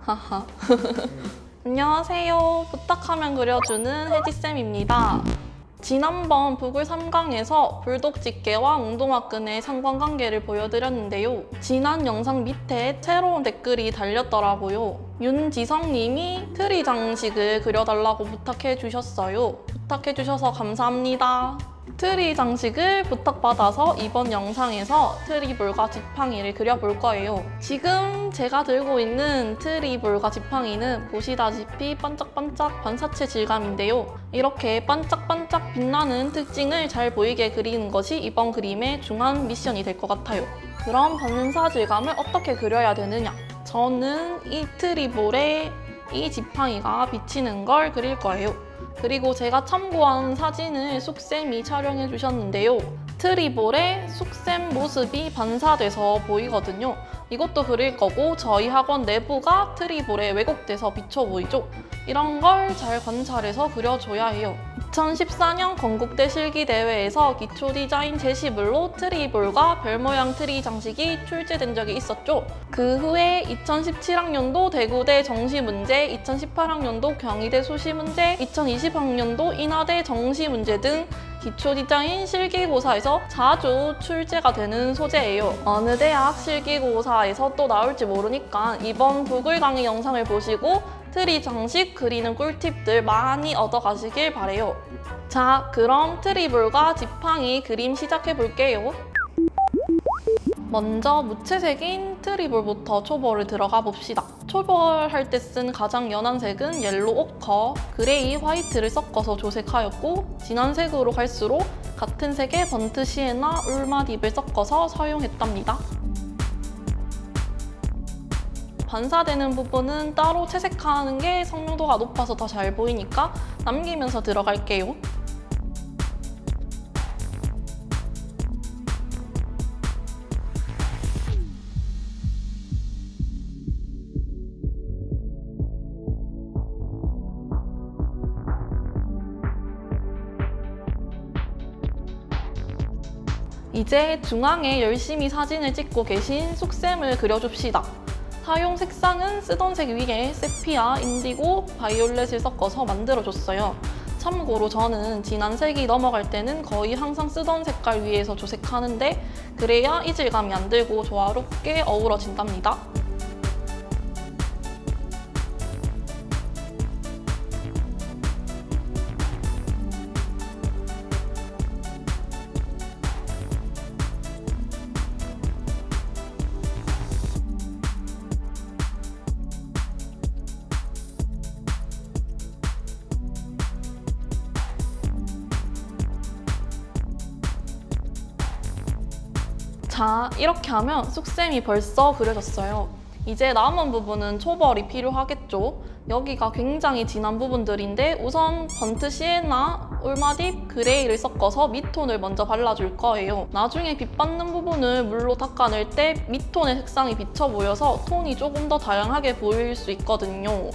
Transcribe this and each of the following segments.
하하. 안녕하세요. 부탁하면 그려주는 혜지쌤입니다. 지난번 북을 3강에서 불독집게와 웅동화끈의 상관관계를 보여드렸는데요. 지난 영상 밑에 새로운 댓글이 달렸더라고요. 윤지성님이 트리 장식을 그려달라고 부탁해주셨어요. 부탁해주셔서 감사합니다. 트리 장식을 부탁받아서 이번 영상에서 트리볼과 지팡이를 그려볼 거예요. 지금 제가 들고 있는 트리볼과 지팡이는 보시다시피 반짝반짝 반사체 질감인데요. 이렇게 반짝반짝 빛나는 특징을 잘 보이게 그리는 것이 이번 그림의 중요한 미션이 될 것 같아요. 그럼 반사 질감을 어떻게 그려야 되느냐? 저는 이 트리볼에 이 지팡이가 비치는 걸 그릴 거예요. 그리고 제가 참고한 사진을 쑥쌤이 촬영해 주셨는데요. 트리볼에 쑥쌤 모습이 반사돼서 보이거든요. 이것도 그릴 거고 저희 학원 내부가 트리볼에 왜곡돼서 비쳐 보이죠? 이런 걸 잘 관찰해서 그려줘야 해요. 2014년 건국대 실기대회에서 기초 디자인 제시물로 트리볼과 별 모양 트리 장식이 출제된 적이 있었죠. 그 후에 2017학년도 대구대 정시문제, 2018학년도 경희대 수시문제, 2020학년도 인하대 정시문제 등 기초 디자인 실기고사에서 자주 출제가 되는 소재예요. 어느 대학 실기고사에서 또 나올지 모르니까 이번 구글 강의 영상을 보시고 트리 장식 그리는 꿀팁들 많이 얻어가시길 바래요. 자, 그럼 트리볼과 지팡이 그림 시작해 볼게요. 먼저 무채색인 트리볼부터 초벌을 들어가 봅시다. 초벌할 때 쓴 가장 연한 색은 옐로우 오커, 그레이, 화이트를 섞어서 조색하였고 진한 색으로 갈수록 같은 색의 번트 시에나 울마딥을 섞어서 사용했답니다. 반사되는 부분은 따로 채색하는 게 선명도가 높아서 더 잘 보이니까 남기면서 들어갈게요. 이제 중앙에 열심히 사진을 찍고 계신 쑥쌤을 그려줍시다. 사용 색상은 쓰던 색 위에 세피아, 인디고, 바이올렛을 섞어서 만들어줬어요. 참고로 저는 진한 색이 넘어갈 때는 거의 항상 쓰던 색깔 위에서 조색하는데 그래야 이질감이 안 들고 조화롭게 어우러진답니다. 자, 이렇게 하면 쑥쌤이 벌써 그려졌어요. 이제 남은 부분은 초벌이 필요하겠죠? 여기가 굉장히 진한 부분들인데 우선 번트 시에나, 울마딥, 그레이를 섞어서 mid톤을 먼저 발라줄 거예요. 나중에 빛 받는 부분을 물로 닦아낼 때 mid톤의 색상이 비쳐 보여서 톤이 조금 더 다양하게 보일 수 있거든요.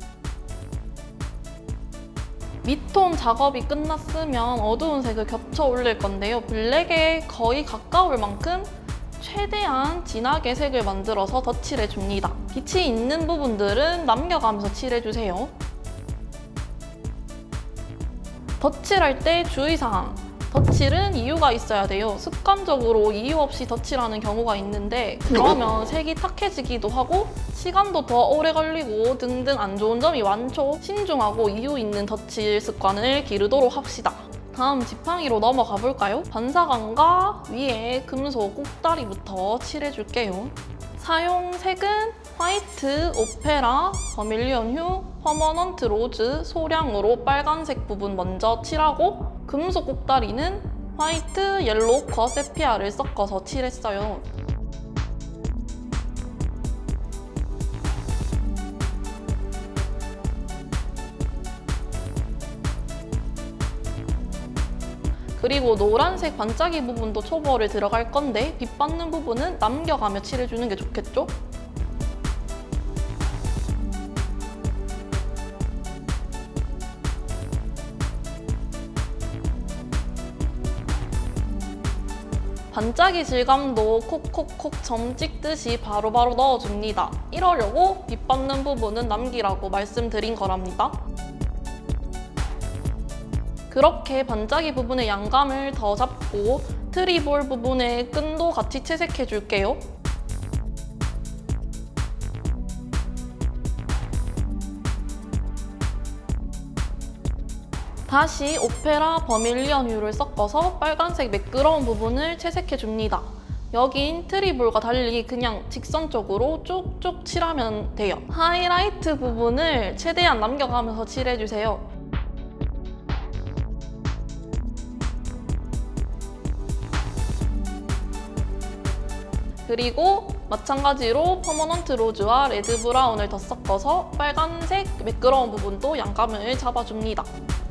mid톤 작업이 끝났으면 어두운 색을 겹쳐 올릴 건데요. 블랙에 거의 가까울 만큼 최대한 진하게 색을 만들어서 덧칠해줍니다. 빛이 있는 부분들은 남겨가면서 칠해주세요. 덧칠할 때 주의사항. 덧칠은 이유가 있어야 돼요. 습관적으로 이유 없이 덧칠하는 경우가 있는데 그러면 색이 탁해지기도 하고 시간도 더 오래 걸리고 등등 안 좋은 점이 많죠. 신중하고 이유 있는 덧칠 습관을 기르도록 합시다. 다음 지팡이로 넘어가 볼까요? 반사광과 위에 금속 꼭다리부터 칠해줄게요. 사용 색은 화이트, 오페라, 버밀리언 휴, 퍼머넌트 로즈, 소량으로 빨간색 부분 먼저 칠하고 금속 꼭다리는 화이트, 옐로우 오커, 세피아를 섞어서 칠했어요. 그리고 노란색 반짝이 부분도 초벌을 들어갈 건데 빛 받는 부분은 남겨가며 칠해주는 게 좋겠죠? 반짝이 질감도 콕콕콕 점 찍듯이 바로바로 넣어줍니다. 이러려고 빗받는 부분은 남기라고 말씀드린 거랍니다. 그렇게 반짝이 부분의 양감을 더 잡고 트리볼 부분의 끈도 같이 채색해줄게요. 다시 오페라 버밀리언 휴를 섞어서 빨간색 매끄러운 부분을 채색해줍니다. 여긴 트리볼과 달리 그냥 직선적으로 쭉쭉 칠하면 돼요. 하이라이트 부분을 최대한 남겨가면서 칠해주세요. 그리고 마찬가지로 퍼머넌트 로즈와 레드 브라운을 더 섞어서 빨간색 매끄러운 부분도 양감을 잡아줍니다.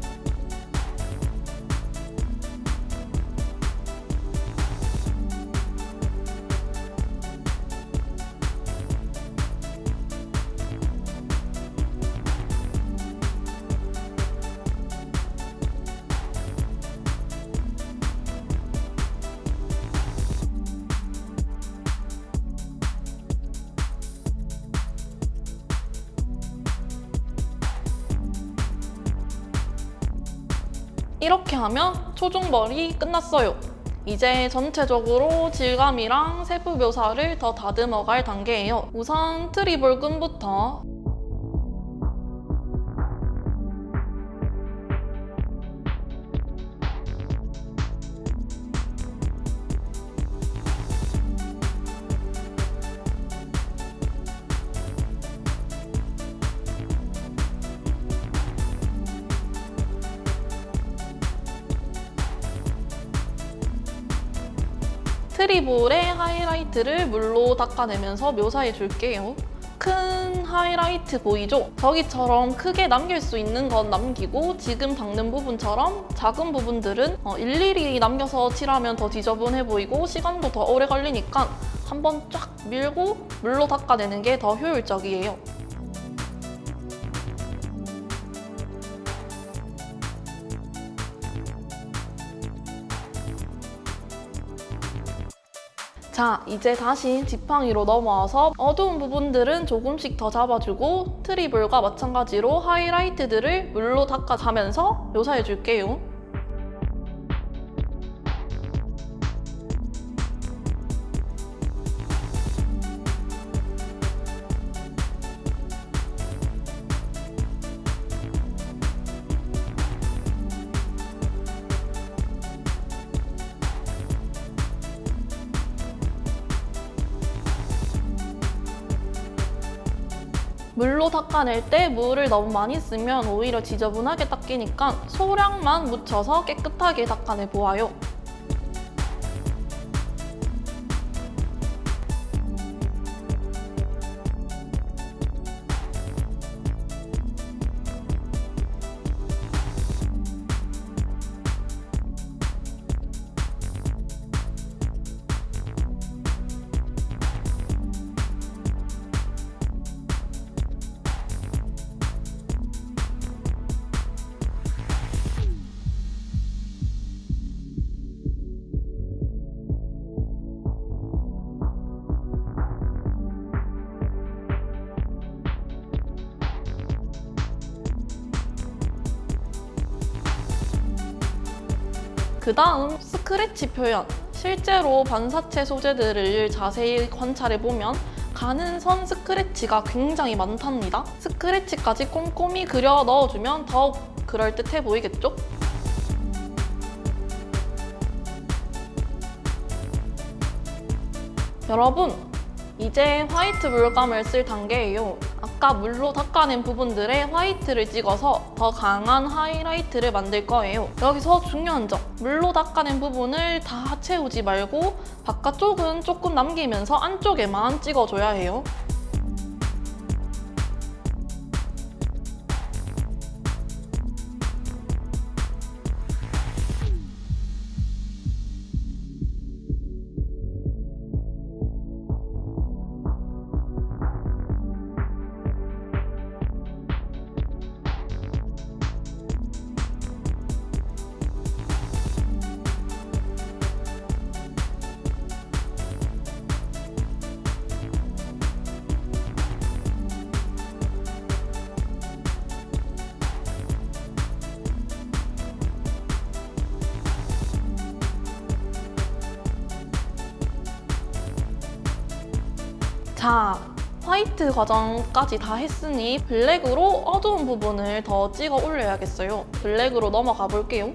이렇게 하면 초중벌이 끝났어요. 이제 전체적으로 질감이랑 세부 묘사를 더 다듬어 갈 단계예요. 우선 트리볼 끈부터 트리볼의 하이라이트를 물로 닦아내면서 묘사해 줄게요. 큰 하이라이트 보이죠? 저기처럼 크게 남길 수 있는 건 남기고 지금 닦는 부분처럼 작은 부분들은 일일이 남겨서 칠하면 더 지저분해 보이고 시간도 더 오래 걸리니까 한번 쫙 밀고 물로 닦아내는 게 더 효율적이에요. 자, 이제 다시 지팡이로 넘어와서 어두운 부분들은 조금씩 더 잡아주고 트리볼과 마찬가지로 하이라이트들을 물로 닦아가면서 묘사해줄게요. 물로 닦아낼 때 물을 너무 많이 쓰면 오히려 지저분하게 닦이니까 소량만 묻혀서 깨끗하게 닦아내 보아요. 그 다음 스크래치 표현. 실제로 반사체 소재들을 자세히 관찰해보면 가는 선 스크래치가 굉장히 많답니다. 스크래치까지 꼼꼼히 그려 넣어주면 더욱 그럴듯해 보이겠죠? 여러분, 이제 화이트 물감을 쓸 단계예요. 아까 물로 닦아낸 부분들에 화이트를 찍어서 더 강한 하이라이트를 만들 거예요. 여기서 중요한 점, 물로 닦아낸 부분을 다 채우지 말고 바깥쪽은 조금 남기면서 안쪽에만 찍어줘야 해요. 자, 화이트 과정까지 다 했으니 블랙으로 어두운 부분을 더 찍어 올려야겠어요. 블랙으로 넘어가 볼게요.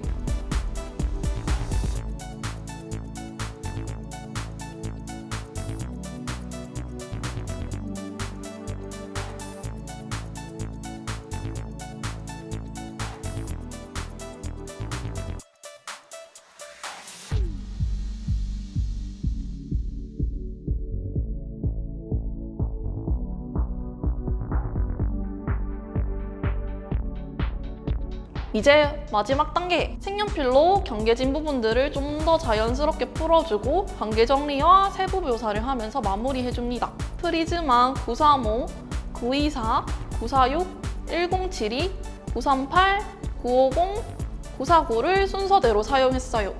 이제 마지막 단계! 색연필로 경계진 부분들을 좀 더 자연스럽게 풀어주고 관계 정리와 세부 묘사를 하면서 마무리해줍니다. 프리즈마 935, 924, 946, 1072, 938, 950, 949를 순서대로 사용했어요.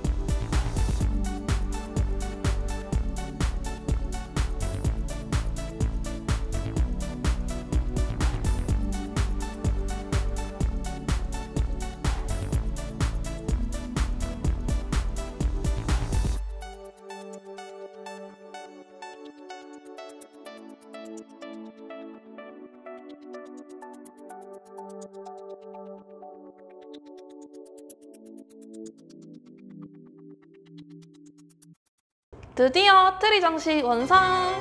드디어 트리 장식 완성!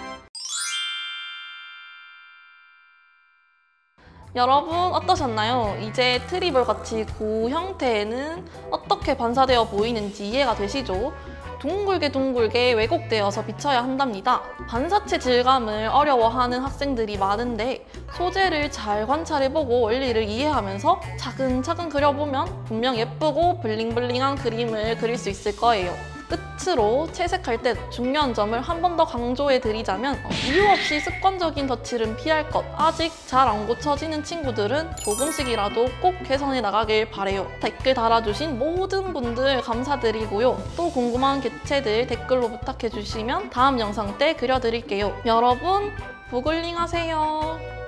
여러분 어떠셨나요? 이제 트리볼 같이 구 형태에는 어떻게 반사되어 보이는지 이해가 되시죠? 둥글게 왜곡되어서 비쳐야 한답니다. 반사체 질감을 어려워하는 학생들이 많은데 소재를 잘 관찰해보고 원리를 이해하면서 차근차근 그려보면 분명 예쁘고 블링블링한 그림을 그릴 수 있을 거예요. 끝으로 채색할 때 중요한 점을 한 번 더 강조해드리자면 이유 없이 습관적인 덧칠은 피할 것. 아직 잘 안 고쳐지는 친구들은 조금씩이라도 꼭 개선해 나가길 바래요. 댓글 달아주신 모든 분들 감사드리고요. 또 궁금한 개체들 댓글로 부탁해주시면 다음 영상 때 그려드릴게요. 여러분, 부글링 하세요.